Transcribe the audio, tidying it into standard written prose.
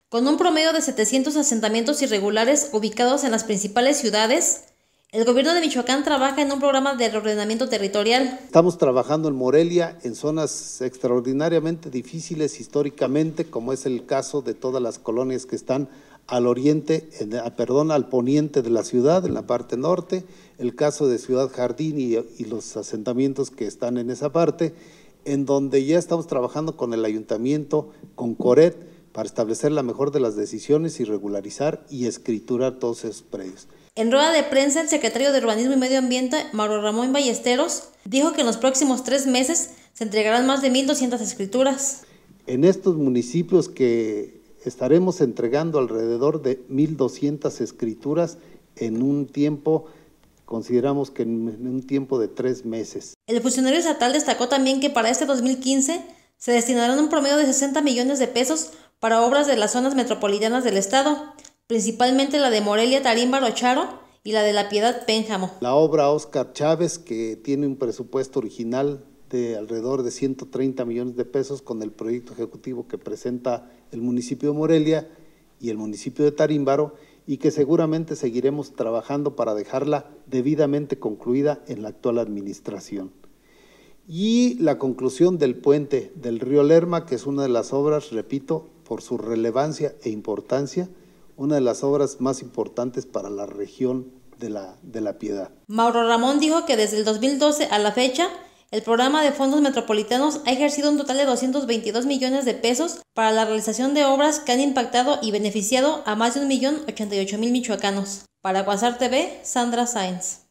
Con un promedio de 700 asentamientos irregulares ubicados en las principales ciudades, el gobierno de Michoacán trabaja en un programa de reordenamiento territorial. Estamos trabajando en Morelia en zonas extraordinariamente difíciles históricamente, como es el caso de todas las colonias que están al al poniente de la ciudad, en la parte norte, el caso de Ciudad Jardín y los asentamientos que están en esa parte, en donde ya estamos trabajando con el ayuntamiento, con Coret, para establecer la mejor de las decisiones y regularizar y escriturar todos esos predios. En rueda de prensa, el secretario de Urbanismo y Medio Ambiente, Mauro Ramón Ballesteros, dijo que en los próximos 3 meses se entregarán más de 1,200 escrituras. En estos municipios que estaremos entregando alrededor de 1,200 escrituras en un tiempo, consideramos que en un tiempo de 3 meses. El funcionario estatal destacó también que para este 2015 se destinarán un promedio de 60 millones de pesos para obras de las zonas metropolitanas del estado, principalmente la de Morelia, Tarímbaro, Charo y la de La Piedad, Pénjamo. La obra Óscar Chávez, que tiene un presupuesto original de alrededor de 130 millones de pesos con el proyecto ejecutivo que presenta el municipio de Morelia y el municipio de Tarímbaro, y que seguramente seguiremos trabajando para dejarla debidamente concluida en la actual administración. Y la conclusión del puente del río Lerma, que es una de las obras, repito, por su relevancia e importancia, una de las obras más importantes para la región de la Piedad. Mauro Ramón dijo que desde el 2012 a la fecha, el programa de fondos metropolitanos ha ejercido un total de 222 millones de pesos para la realización de obras que han impactado y beneficiado a más de 1,088,000 michoacanos. Para Quasar TV, Sandra Sáenz.